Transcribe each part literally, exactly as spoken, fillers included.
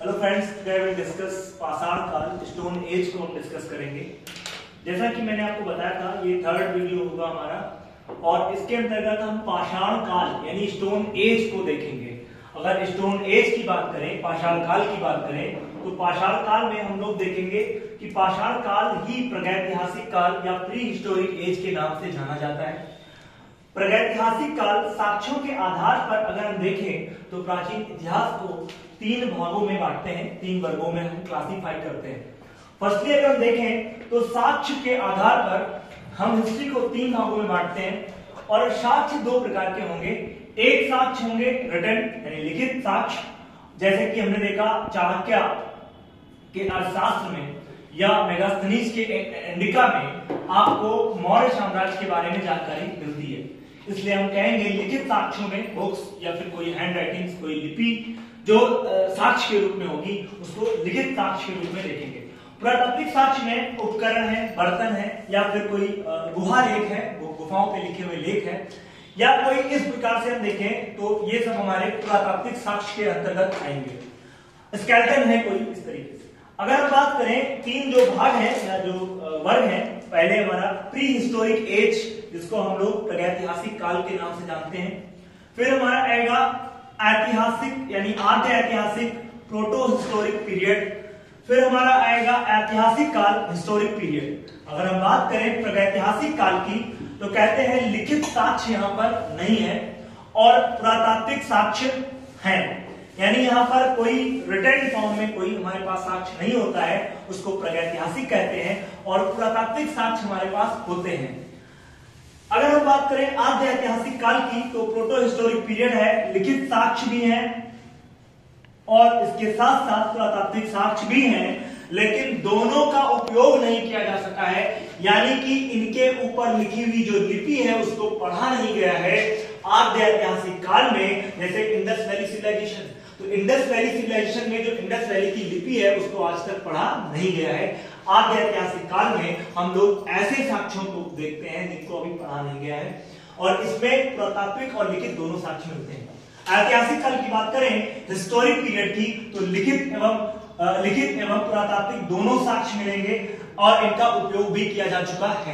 Hello friends, today we will discuss पाषाण काल, stone age को हम डिस्कस करेंगे। जैसा कि मैंने आपको बताया था, ये थर्ड वीडियो होगा हमारा और इसके अंतर्गत हम पाषाण काल यानी स्टोन एज को देखेंगे। अगर स्टोन एज की बात करें, पाषाण काल की बात करें, तो पाषाण काल में हम लोग देखेंगे कि पाषाण काल ही प्रागैतिहासिक काल या प्री हिस्टोरिक एज के नाम से जाना जाता है। प्रागैतिहासिक काल साक्ष्यों के आधार पर अगर हम देखें तो प्राचीन इतिहास को तीन भागों में बांटते हैं, तीन वर्गों में हम क्लासिफाई करते हैं। फर्स्टली अगर हम देखें तो साक्ष्य के आधार पर हम हिस्ट्री को तीन भागों में बांटते हैं और साक्ष्य दो प्रकार के होंगे। एक साक्ष्य होंगे रिटन यानी लिखित साक्ष्य, जैसे कि हमने देखा चाणक्य के अर्थशास्त्र में या मेगास्थनीज के इंडिका में आपको मौर्य साम्राज्य के बारे में जानकारी मिलती है। इसलिए हम कहेंगे लिखित साक्ष्यों में बुक्स या फिर कोई हैंड राइटिंग्स, कोई लिपि जो साक्ष्य के रूप में होगी उसको लिखित साक्ष्य के रूप में देखेंगे। पुरातात्विक साक्ष्य में उपकरण है, बर्तन है या फिर कोई गुहा लेख है, गुफाओं पे लिखे हुए लेख है या कोई इस प्रकार से हम देखें तो ये सब हमारे पुरातात्विक साक्ष्य के अंतर्गत आएंगे। स्केलेटन है कोई इस तरीके से। अगर हम बात करें तीन जो भाग हैं या जो वर्ग हैं, पहले हमारा प्री हिस्टोरिक एज जिसको हम लोग प्रागैतिहासिक काल के नाम से जानते हैं, फिर हमारा आएगा ऐतिहासिक यानी आद्य ऐतिहासिक प्रोटो हिस्टोरिक पीरियड, फिर हमारा आएगा ऐतिहासिक काल हिस्टोरिक पीरियड। अगर हम बात करें प्रागैतिहासिक काल की तो कहते हैं लिखित साक्ष्य यहाँ पर नहीं है और पुरातात्विक साक्ष्य है, यानी यहाँ पर कोई रिटन फॉर्म में कोई हमारे पास साक्ष्य नहीं होता है, उसको प्रागैतिहासिक कहते हैं और पुरातात्विक साक्ष्य हमारे पास होते हैं। अगर हम बात करें आद्य ऐतिहासिक काल की तो प्रोटो हिस्टोरिक पीरियड है, लिखित साक्ष्य भी है और इसके साथ साथ पुरातात्विक साक्ष्य भी हैं, लेकिन दोनों का उपयोग नहीं किया जा सका है, यानी कि इनके ऊपर लिखी हुई जो लिपि है उसको पढ़ा नहीं गया है। आद्य ऐतिहासिक काल में जैसे इंडस वैली सिविलाइजेशन, तो इंडस वैली सिविलाइजेशन में जो इंडस वैली की लिपि है उसको आज तक पढ़ा नहीं गया है। आद्य ऐतिहासिक काल में हम लोग ऐसे साक्ष्यों को देखते हैं जिनको अभी पढ़ा नहीं गया है और इसमें पुरातात्विक और लिखित दोनों साक्ष्य मिलते हैं। ऐतिहासिक काल की बात करें, हिस्टोरिक पीरियड की, तो लिखित एवं लिखित एवं पुरातात्विक दोनों साक्ष्य मिलेंगे और इनका उपयोग भी किया जा चुका है।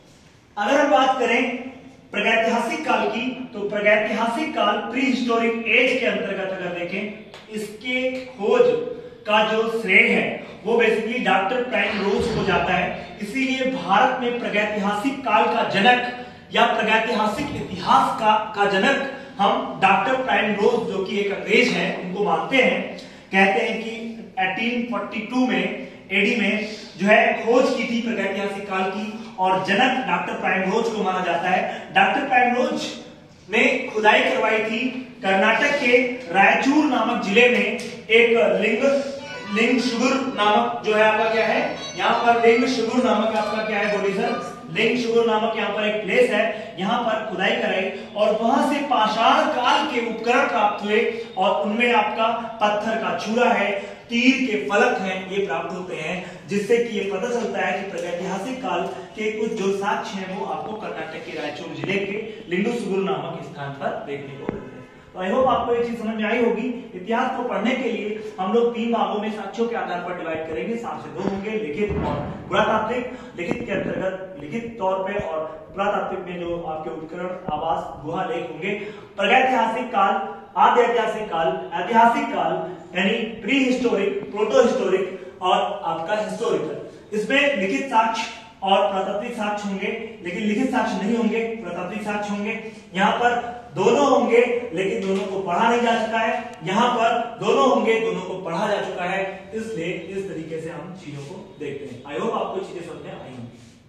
अगर हम बात करें प्रागैतिहासिक काल की तो प्रागैतिहासिक काल प्री हिस्टोरिक एज के अंतर्गत अगर देखें, इसके खोज का जो श्रेय है वो बेसिकली डॉक्टर प्राइमरोज को जाता है। इसीलिए भारत में प्रागैतिहासिक काल का जनक या प्रागैतिहासिक इतिहास का का जनक हम डॉक्टर प्राइमरोज जो कि एक अंग्रेज है उनको मानते हैं। कहते हैं कि अठारह सौ बयालीस में एडी में जो है खोज की थी प्रागैतिहासिक काल की और जनक डॉक्टर प्राइमरोज को माना जाता है। डॉक्टर प्राइमरोज ने खुदाई करवाई थी कर्नाटक के रायचूर नामक जिले में। एक लिंग लिंगशुगुर नामक जो है आपका क्या है, यहाँ पर लिंगशुगुर नामक आपका क्या है बोली सर, लिंगशुगुर नामक यहाँ पर एक प्लेस है, यहाँ पर खुदाई कराई और वहां से पाषाण काल के उपकरण प्राप्त हुए और उनमें आपका पत्थर का चूरा है, तीर के फलक हैं, ये प्राप्त होते हैं, जिससे कि ये पता चलता है कि प्रागैतिहासिक काल के कुछ जो साक्ष्य हैं वो आपको कर्नाटक के रायचूर जिले के लिंगशुगुर नामक स्थान पर देखने को मिलते हैं। तो आई होप आपको ये चीज समझ में आई होगी। इतिहास को पढ़ने के लिए हम लोग तीन भागों में साक्ष्यों के आधार पर डिवाइड करेंगे। साक्ष्य दो होंगे, लिखित और पुरातात्विक। लिखित के अंतर्गत लिखित तौर पे और पुरातात्विक में जो आपके उपकरण, आवास, गुहा लेख होंगे। प्रागैतिहासिक काल, आद्य ऐतिहासिक काल, ऐतिहासिक काल यानी प्री हिस्टोरिक, प्रोटो हिस्टोरिक और आपका हिस्टोरिकल। इसमें लिखित साक्ष्य और पुरातात्विक साक्ष्य होंगे, लेकिन लिखित साक्ष्य नहीं होंगे, पुरातात्विक साक्ष्य होंगे। यहाँ पर दोनों होंगे लेकिन दोनों को पढ़ा नहीं जा चुका है, यहाँ पर दोनों होंगे दोनों को पढ़ा जा चुका है। इसलिए इस तरीके से हम चीजों को देखते हैं। आई होप आपको चीजें समझ में आई होंगी।